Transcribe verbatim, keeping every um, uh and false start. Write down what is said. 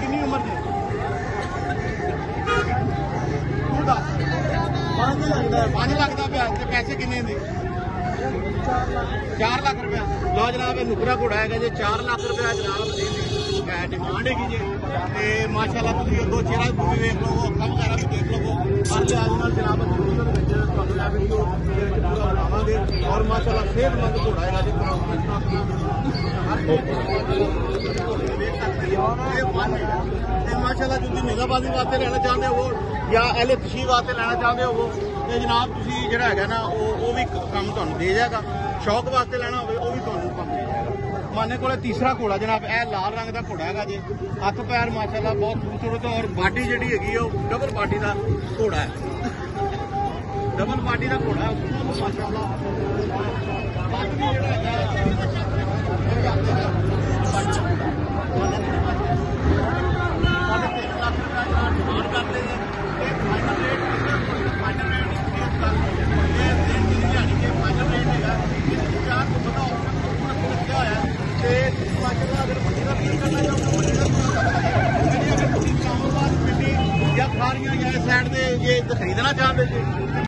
कितनी उम्र है पानी लगता पाया पैसे किन्ने दे चार लाख रुपया लो जनाब नुकरा घोड़ा है जी चार लाख रुपया जनाब डिमांड हैगी जी माशाल्लाह तुम अगो चेहरा भी वेख लो अखा वगैरह भी देख लो हर लिहाज नाल जनाब बनावे और माशाल्लाह सेहतमंद घोड़ा है जी माशाल्लाह जो निगाहबाजी वास्ते लेना चाहते हो या एल तशी वास्ते लेना चाहते हो तो जनाब तुम जो है ना वो भी काम तुहानू दे जाएगा शौक वास्ते लेना हो भी तुहानू काम दे जाएगा माने को तीसरा घोड़ा जनाब यह लाल रंग का घोड़ा है जी हथ पैर माशाल्लाह बहुत खूबसूरत और बाडी जी हैगी डबल बाडी का घोड़ा है डबल बाडी का घोड़ा है माशाल्लाह या साइड से खरीदना चाहते